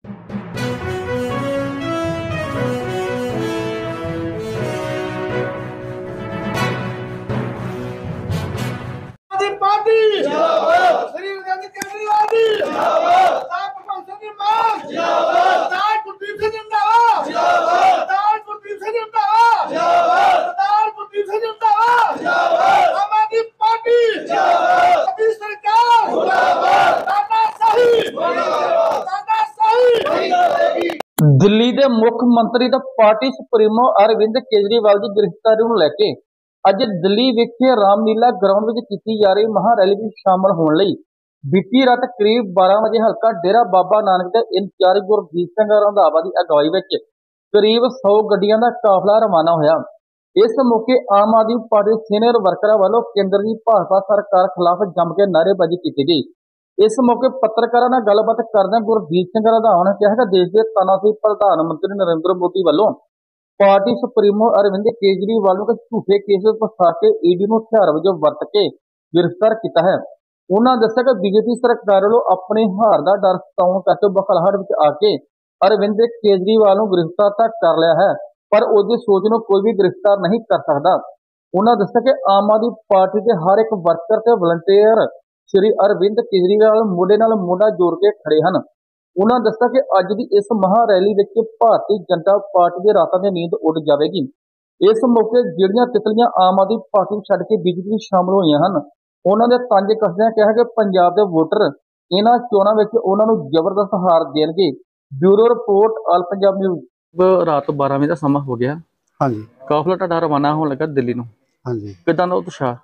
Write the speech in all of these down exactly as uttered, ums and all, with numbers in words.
Party जिंदाबाद, श्री अरविंद केजरीवाल जी जिंदाबाद, सरदार भगवंत सिंह जी मान जिंदाबाद, सरदार कुलदीप सिंह जिंदाबाद जिंदाबाद, सरदार कुलदीप सिंह जिंदाबाद जिंदाबाद, सरदार कुलदीप सिंह जिंदाबाद जिंदाबाद, आम आदमी पार्टी जिंदाबाद, मोदी सरकार जिंदाबाद, तानाशाही जिंदाबाद, तानाशाही जिंदाबाद। दिल्ली के मुख्य मंत्री दा पार्टी सुप्रीमो अरविंद केजरीवाल की गिरफ्तारी को लैके अज दिल्ली विखे रामलीला ग्राउंड में की जा रही महारैली में शामिल होने लई बीती रात करीब बारह बजे हल्का डेरा बाबा नानक के इंचार्ज गुरजीत सिंह रंधावा की अगवाई में करीब सौ गड्डियां का काफिला रवाना होया। इस मौके आम आदमी पार्टी सीनियर वर्करां वालों केंद्र की भाजपा सरकार खिलाफ जम के नारेबाजी की गई। इस मौके पत्रकारों नाल गलबात करदे गुरजीत सिंह रंधावा ने कहा कि देश के तानाशाही प्रधानमंत्री नरेंद्र मोदी वालों पार्टी सुप्रीमो अरविंद केजरीवाल को झूठे केस फसा के ईडी को हथियार वजों वरत के गिरफ्तार किया है। उन्होंने दस्सिया कि बीजेपी सरकार वालों अपनी हार का डर सताउण करके बखलाहट में आके अरविंद केजरीवाल को गिरफ्तार तक कर लिया है, पर उसकी सोच को कोई भी गिरफ्तार नहीं कर सकता। उन्होंने दस्सिया कि आम आदमी पार्टी के हर एक वर्कर ते वलंटियर श्री अरविंद केजरीवाल मोढे नाल मोढा जोड़ के खड़े हैं। उन्होंने दस्सिया कि अज की इस महारैली में भारतीय जनता पार्टी के रातां की नींद उड़ जाएगी। इस मौके जिहड़ियां तितलियां आम आदमी पार्टी छड्ड के बीजेपी शामिल हुई हैं, उन्होंने तंज कसदियां कहा कि पंजाब के वोटर इन्हां चोणां विच उन्हां नूं जबरदस्त हार देणगे। Bureau report all Punjab news. रात बारह बजे का समा हो गया। हाँ जी, काफिला तुहाडा रवाना होने लगा दिल्ली नूं। हाँ जी, किदां दा उत्साह?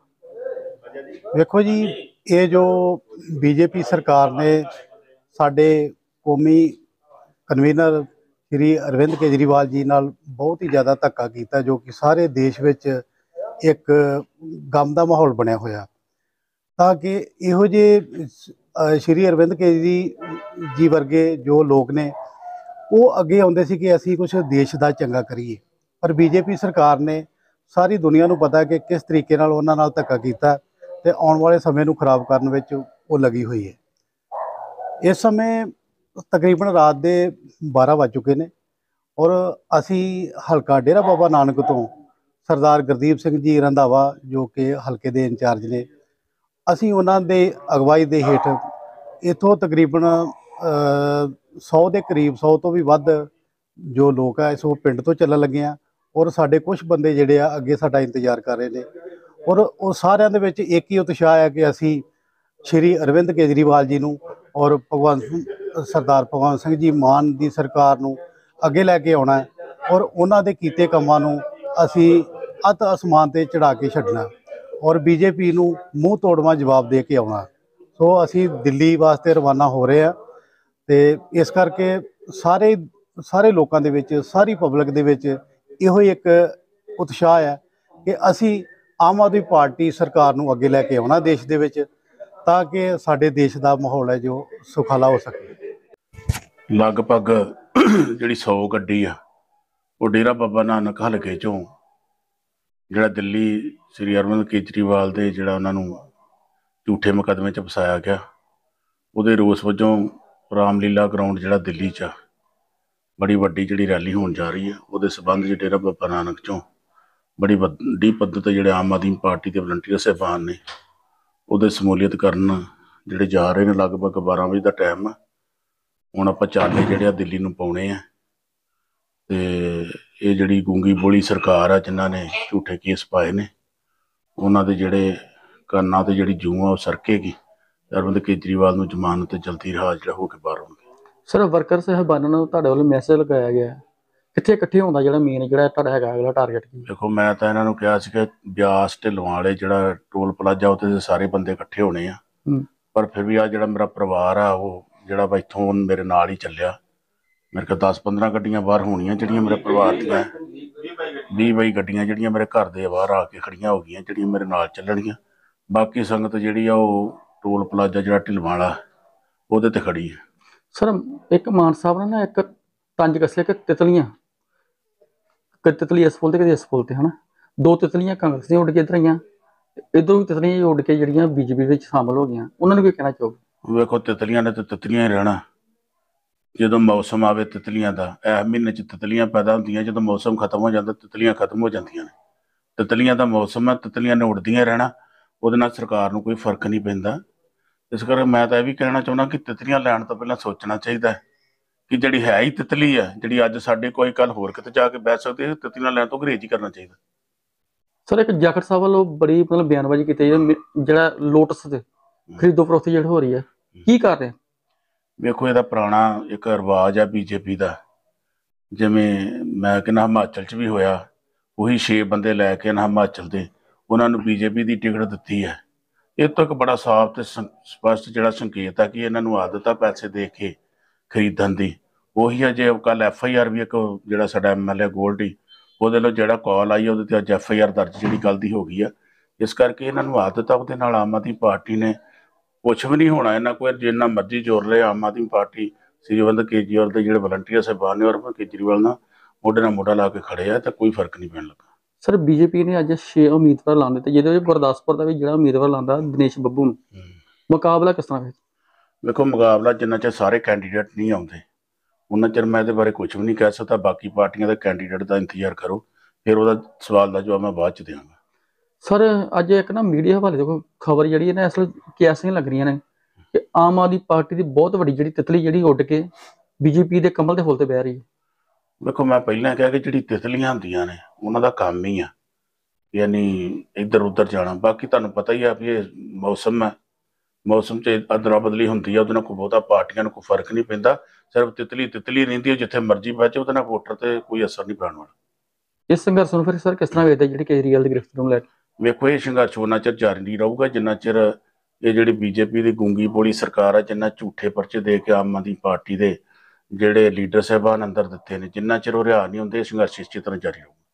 देखो जी, ये जो बीजेपी सरकार ने साडे कौमी कन्वीनर श्री अरविंद केजरीवाल जी नाल बहुत ही ज़्यादा धक्का किया, जो कि सारे देश विच एक गम का माहौल बनया होया। ताकि इहो जे श्री अरविंद केजरी जी वर्गे जो लोग ने वो अगे आउंदे सी कि असीं कुछ देश का चंगा करिए, पर बीजेपी सरकार ने सारी दुनिया नूं पता कि किस तरीके नाल उन्हां नाल धक्का कीता ते आउण वाले समय नूं खराब करन विच वो लगी हुई है। इस समय तकरीबन रात के बारह बज चुके हैं और असी हल्का डेरा बाबा नानक तो सरदार गुरदीप सिंह जी रंधावा जो कि हल्के के इंचार्ज ने, असी उन्हां दे अगवाई के हेठ इत्थों तकरीबन सौ के करीब सौ तो भी वध जो लोग है इस पिंड तो चलन लगे हैं और साढ़े कुछ बंदे जिहड़े आ अगे साडा इंतजार कर रहे हैं। और वो सारिਆਂ ਦੇ ਵਿੱਚ एक ही उत्साह है कि असी श्री अरविंद केजरीवाल जी नूं और भगवंत सरदार भगवंत सिंह जी मान की सरकार नूं अगे लैके आउणा और उन्हां दे कीते कामां नूं असी अत आसमान ते चढ़ा के छड्डना और बीजेपी नूं मूँह तोड़वा जवाब दे के आउणा। सो असी दिल्ली वास्ते रवाना हो रहे हैं ते इस करके सारे सारे लोगों दे विच सारी पब्लिक दे विच इहो एक उत्साह है कि असी आम आदमी पार्टी सरकार नूं अगे लैके आउणा देश दे विच, ताकि साडे देश का माहौल है जो सुखाला हो सके। लगभग जी सौ गड्डी आ वो डेरा बाबा नानक हल्के चों जिहड़ा दिल्ली श्री अरविंद केजरीवाल दे जिहड़ा उन्हां नूं झूठे मुकदमे च फसाया गया, उहदे रोस वजों रामलीला ग्राउंड जिहड़ा दिल्ली च बड़ी वड्डी जिहड़ी रैली होण जा रही है, उहदे संबंध च डेरा बाबा नानक चों बड़ी वड्डी पद्धत ते जिहड़े आम आदमी पार्टी के वलंटियर साहबान ने उहदे समूलीयत करन जिहड़े जा रहे हैं। लगभग बारह बजे का टाइम आ, हुण आपां चाले जिहड़े दिल्ली नूं पाउणे आ ते ये जिहड़ी गूंगी बोली सरकार आ जिन्हां ने झूठे केस पाए ने उन्हां दे जिहड़े कानां ते जिहड़ी जूं आ सरकेगी। अरविंद केजरीवाल नूं जमानत ते जल्दी रिहा जिहड़ा हो के बाहर आउणगे। सर वर्कर साहबानां नूं तुहाडे वल्लों मैसेज लगाया गया कित्थे इकट्ठे होंदा जिहड़ा मेन जिहड़ा तुहाडा हैगा अगला टारगेट की? देखो मैं तो इन्हां नूं कहा सी कि ब्यास ढिल्लों वाले जिहड़ा टोल प्लाजा उत्ते सारे बंदे इकट्ठे होने आ, पर फिर भी आ जिहड़ा मेरा परिवार आ वो जिहड़ा वा इत्थों मेरे नाल ही चलिया। मेरे को दस पंद्रह गड्डियां बाहर होणियां जिहड़ियां मेरे परिवार दियां, बीह बाई गड्डियां जिहड़ियां मेरे घर दे बाहर आके खड़ियां हो गईयां जिहड़ियां मेरे नाल चलणगियां। बाकी संगत जिहड़ी आ वो टोल प्लाजा जिहड़ा ढिल्लों वाला उहदे ते खड़ी है। सर एक मान साहब ने ना एक तंज कस्सिया कि तितलियां कद तितली इस पुल ते कद इस पुल ते है ना, दो तितलियां कांग्रेस दी उड़ के इधर आईयां, इधरों भी तितलियां उड़ के जिहड़ियां बीजेपी विच शामिल हो गईयां, उन्हां नूं की कहना चाहोगे? वेखो तितलियां ने तो तितलियां ही रहना, ਜਦੋਂ ਮੌਸਮ ਆਵੇ ਤਿਤਲੀਆਂ ਦਾ, ਇਸ ਮਹੀਨੇ 'ਚ ਤਿਤਲੀਆਂ ਪੈਦਾ ਹੁੰਦੀਆਂ, ਜਦੋਂ ਮੌਸਮ ਖਤਮ ਹੋ ਜਾਂਦਾ ਤਿਤਲੀਆਂ ਖਤਮ ਹੋ ਜਾਂਦੀਆਂ ਨੇ। ਤਿਤਲੀਆਂ ਦਾ ਮੌਸਮ ਹੈ, ਤਿਤਲੀਆਂ ਨੇ ਉੱਡਦੀਆਂ ਰਹਿਣਾ, ਉਹਦੇ ਨਾਲ ਸਰਕਾਰ ਨੂੰ ਕੋਈ ਫਰਕ ਨਹੀਂ ਪੈਂਦਾ। ਇਸ ਕਰਕੇ ਮੈਂ ਤਾਂ ਇਹ ਵੀ ਕਹਿਣਾ ਚਾਹੁੰਦਾ ਕਿ ਤਿਤਲੀਆਂ ਲੈਣ ਤੋਂ ਪਹਿਲਾਂ ਸੋਚਣਾ ਚਾਹੀਦਾ ਹੈ ਕਿ ਜਿਹੜੀ ਹੈ ਹੀ ਤਿਤਲੀ ਹੈ, ਜਿਹੜੀ ਅੱਜ ਸਾਡੇ ਕੋਈ ਕੱਲ ਹੋਰ ਕਿਤੇ ਜਾ ਕੇ ਬਹਿ ਸਕਦੀ ਹੈ, ਤਿਤਲੀਆਂ ਲੈਣ ਤੋਂ ਗੁਰੇਜ਼ ਹੀ ਕਰਨਾ ਚਾਹੀਦਾ। ਸਰ ਇੱਕ ਜਾਖੜ ਸਾਹਿਬ ਵੱਲੋਂ ਬੜੀ ਮਤਲਬ ਬਿਆਨਬਾਜ਼ੀ ਕੀਤੀ ਹੈ, ਜਿਹੜਾ ਲੋਟਸ ਦੇ ਖਰੀਦੋ ਫਰੋਖਤੀ ਜਿਹੜੀ ਹੋ ਰਹੀ ਹੈ, ਕੀ ਕਰ ਰਹੇ? ਵੇਖੋ, ਇਹਦਾ ਪੁਰਾਣਾ ਇੱਕ ਰਿਵਾਜ ਆ ਬੀਜੇਪੀ ਦਾ। ਜਿਵੇਂ ਮੈਂ ਕਹਿੰਦਾ ਹਿਮਾਚਲ 'ਚ ਵੀ ਹੋਇਆ, ਉਹੀ ਛੇ ਬੰਦੇ ਲੈ ਕੇ ਨਾ ਹਿਮਾਚਲ ਦੇ ਉਹਨਾਂ ਨੂੰ ਬੀਜੇਪੀ ਦੀ ਟਿਕਟ ਦਿੱਤੀ ਹੈ। ਇਹ ਤੋਂ ਇੱਕ ਬੜਾ ਸਾਫ਼ ਤੇ ਸਪਸ਼ਟ ਜਿਹੜਾ ਸੰਕੇਤ ਆ ਕਿ ਇਹਨਾਂ ਨੂੰ ਆਦਤ ਆ ਪੈਸੇ ਦੇ ਕੇ ਖਰੀਦਣ ਦੀ। ਉਹੀ ਆ, ਜੇ ਕੱਲ ਐਫ ਆਈ ਆਰ ਵੀ ਇੱਕ ਜਿਹੜਾ ਸਾਡਾ ਐਮ ਐਲ ਏ ਗੋਲਡੀ, ਉਹਦੇ ਨਾਲ ਜਿਹੜਾ ਕਾਲ ਆਈ ਉਹਦੇ 'ਤੇ ਅੱਜ ਐਫ ਆਈ ਆਰ ਦਰਜ ਜਿਹੜੀ ਗੱਲ ਦੀ ਹੋ ਗਈ ਆ। ਇਸ ਕਰਕੇ ਇਹਨਾਂ ਨੂੰ ਆਦਤ ਆ, ਉਹਦੇ ਨਾਲ ਆਮ ਆਦਮੀ ਪਾਰਟੀ ਨੇ ਕੁਛ ਵੀ ਨਹੀਂ ਹੋਣਾ ਇਹਨਾਂ ਕੋਲ, ਜਿੰਨਾ ਮਰਜ਼ੀ ਜ਼ੋਰ ਲਏ ਆਮ ਆਦਮੀ ਪਾਰਟੀ ਸ੍ਰੀ ਅਰਵਿੰਦ ਕੇਜਰੀਵਾਲ ਦੇ ਜਿਹੜੇ ਵਲੰਟੀਅਰ ਸਾਹਿਬਾਨ ਨੇ ਔਰ ਕੇਜਰੀਵਾਲ ਨਾਲ ਮੋਢੇ ਨਾਲ ਮੋਢਾ ਲਾ ਕੇ ਖੜੇ ਆ, ਤਾਂ ਕੋਈ ਫਰਕ ਨਹੀਂ ਪੈਣ ਲੱਗਾ। ਸਰ ਬੀਜੇਪੀ ਨੇ ਅੱਜ ਛੇ ਉਮੀਦਵਾਰ ਲਾਂ ਦਿੱਤੇ, ਜਿਹਦੇ ਵਿੱਚ ਗੁਰਦਾਸਪੁਰ ਦਾ ਵੀ ਜਿਹੜਾ ਉਮੀਦਵਾਰ ਲਾਂਦਾ ਦਿਨੇਸ਼ ਬੱਬੂ ਨੂੰ, ਮੁਕਾਬਲਾ ਕਿਸ ਤਰ੍ਹਾਂ? ਵੇਖੋ, ਮੁਕਾਬਲਾ ਜਿੰਨਾ ਚਿਰ ਸਾਰੇ ਕੈਂਡੀਡੇਟ ਨਹੀਂ ਆਉਂਦੇ ਉਹਨਾਂ ਚਿਰ ਮੈਂ ਇਹਦੇ ਬਾਰੇ ਕੁਝ ਵੀ ਨਹੀਂ ਕਹਿ ਸਕਦਾ। ਬਾਕੀ ਪਾਰਟੀਆਂ ਦੇ ਕੈਂਡੀਡੇਟ ਦਾ ਇੰਤਜ਼ਾਰ ਕਰੋ, ਫਿਰ ਉਹਦਾ ਸਵਾਲ ਦਾ ਜਵਾਬ ਮੈਂ ਬਾਅਦ 'ਚ ਦਿਆਂਗਾ। ਸਰ ਅੱਜ ਇੱਕ ਨਾ ਮੀਡੀਆ ਹਵਾਲੇ ਤੋਂ ਖਬਰ ਜਿਹੜੀ ਹੈ ਨਾ ਅਸਲ ਕਿਆਸੀਆਂ ਲੱਗ ਰਹੀਆਂ ਨੇ ਕਿ ਆਮ ਆਦਮੀ ਪਾਰਟੀ ਦੀ ਬਹੁਤ ਵੱਡੀ ਜਿਹੜੀ ਤਿਤਲੀ ਜਿਹੜੀ ਉੱਡ ਕੇ ਬੀਜੇਪੀ ਦੇ ਕਮਲ ਦੇ ਫੁੱਲ ਤੇ ਬਹਿ ਰਹੀ ਹੈ। ਵੇਖੋ, ਮੈਂ ਪਹਿਲਾਂ ਕਿਹਾ ਕਿ ਜਿਹੜੀ ਤਿਤਲੀਆਂ ਹੁੰਦੀਆਂ ਨੇ ਉਹਨਾਂ ਦਾ ਕੰਮ ਹੀ ਆ ਯਾਨੀ ਇੱਧਰ ਉੱਧਰ ਜਾਣਾ। ਬਾਕੀ ਤੁਹਾਨੂੰ ਪਤਾ ਹੀ ਆ ਵੀ ਇਹ ਮੌਸਮ ਹੈ, ਮੌਸਮ 'ਚ ਅਦਲਾ ਬਦਲੀ ਹੁੰਦੀ ਆ, ਉਹਦੇ ਨਾਲ ਕੋਈ ਬਹੁਤਾ ਪਾਰਟੀਆਂ ਨੂੰ ਕੋਈ ਫਰਕ ਨਹੀਂ ਪੈਂਦਾ। ਸਿਰਫ ਤਿਤਲੀ ਤਿਤਲੀ ਰਹਿੰਦੀ ਹੈ, ਜਿੱਥੇ ਮਰਜ਼ੀ ਬਹਿ ਜਾਏ, ਉਹਦੇ ਨਾਲ ਵੋਟਰ ਤੇ ਕੋਈ ਅਸਰ ਨਹੀਂ ਪੈਣ ਵਾਲਾ। ਇਸ ਸੰਘਰਸ਼ ਨੂੰ ਫਿਰ ਸਰ ਕਿਸ ਤਰ੍ਹਾਂ ਵੇਖਦੇ ਜਿਹੜੀ ਕੇਜਰੀਵਾਲ ਦੀ ਗ੍ਰਿਫਤ ਨੂੰ ਲੈ ਕੇ? ਵੇਖੋ, ਇਹ ਸੰਘਰਸ਼ ਉਹਨਾਂ ਚਿਰ ਜਾਰੀ ਨਹੀਂ ਰਹੂਗਾ ਜਿੰਨਾ ਚਿਰ ਇਹ ਜਿਹੜੀ ਬੀਜੇਪੀ ਦੀ ਗੂੰਗੀ ਬੋਲੀ ਸਰਕਾਰ ਆ, ਜਿੰਨਾ ਝੂਠੇ ਪਰਚੇ ਦੇ ਕੇ ਆਮ ਆਦਮੀ ਪਾਰਟੀ ਦੇ ਜਿਹੜੇ ਲੀਡਰ ਸਾਹਿਬਾਨ ਅੰਦਰ ਦਿੱਤੇ ਨੇ, ਜਿੰਨਾ ਚਿਰ ਉਹ ਰਿਹਾ ਨਹੀਂ ਹੁੰਦੇ, ਸੰਘਰਸ਼ ਇਸ ਤਰ੍ਹਾਂ ਜਾਰੀ ਰਹੂਗਾ।